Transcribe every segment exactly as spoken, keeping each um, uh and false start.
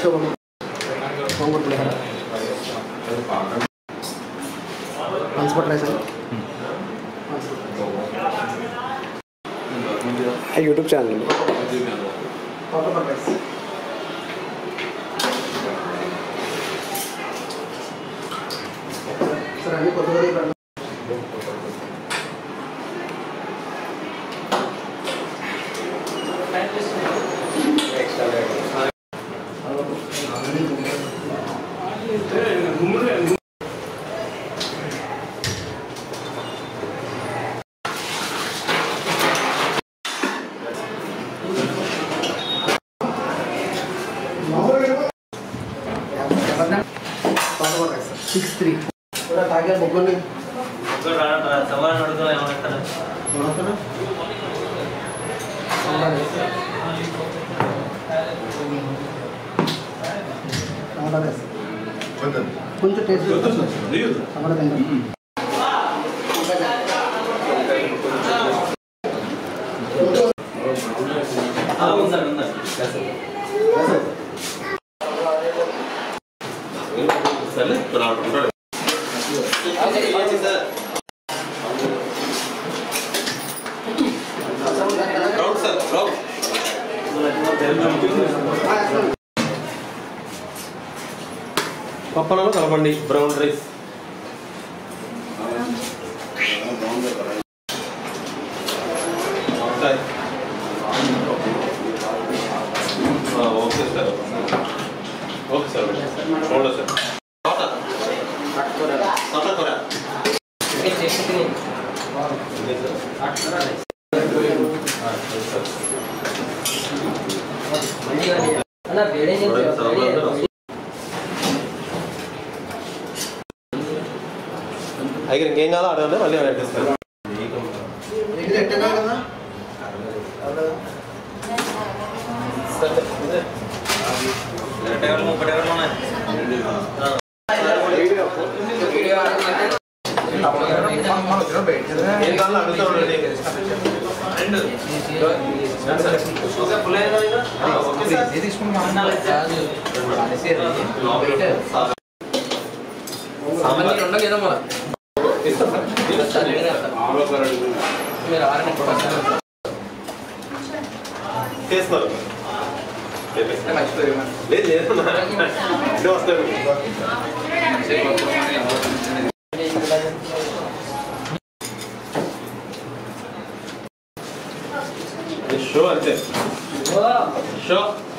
గోంగూర పులిహోర transport rice YouTube channel అండి sir అన్ని కొద్దిగా సిక్స్ త్రీ తాగే ముగ్గురిని సవాల్ అడుగుతా ఏమంటారా కొంచెం టేస్ట్ టమాటా తింటాం పప్పలలో కలపండి brown rice okay sir okay sir చూడండి సార్ అయితే ఇంకేం కావాలో అడగండి మళ్ళీ అడిగిస్తాను ముప్పై ఏం కావాలో అడుగుతూ ఉండండి చేస్తున్నారు లేదు లేదు వస్తారు షో అంతే షో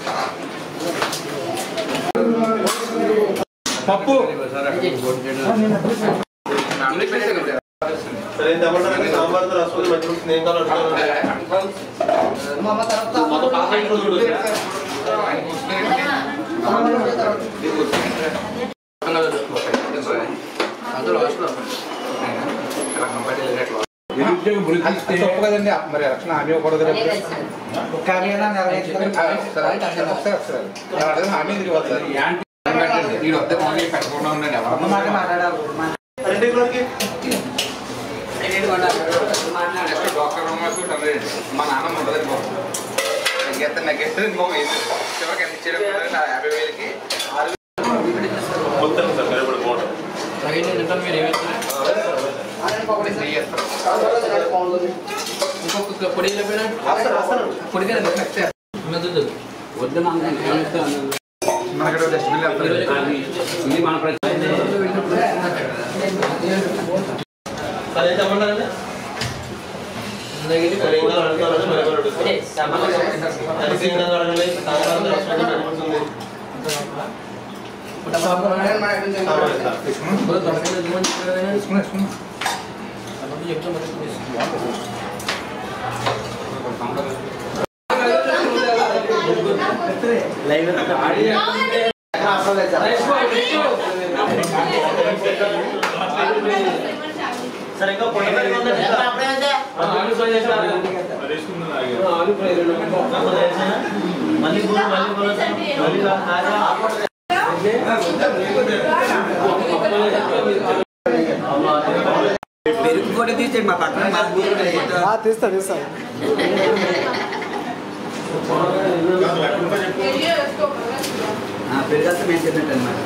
పప్పు సరే టమాటా సాంబార్తో రసం మంచి ఏం కావాలి తప్పు కదండి మరి రక్షణ హామీ ఇవ్వకూడదు హామీ తిరిగి వస్తే పెట్టకుండా ఉండండి ఎవరన్నా మాట మాట్లాడాలి మా నాన్న ఉండదు ఎంత నెగ్గేస్తే ఇంకొక చివరికి ఎంత ఇచ్చేయడం యాభై వేలకి ఇంకొక పొడి పొడి వద్దు మనకి డస్ట్బిన్ మన అదే చెప్పండి సరే ఇంకా పొడి మళ్ళీ పెరుగు కూడా తీస్తే మా పక్కన తీస్తా తీస్తా పెరిగితే మేము చెప్పినట్టు అన్నమాట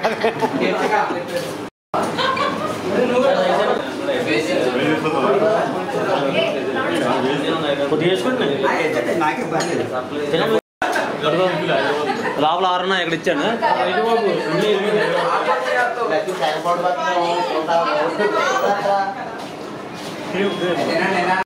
నాకే బాగాలేదు లోపల ఆరున్నా ఎక్కడ ఇచ్చాను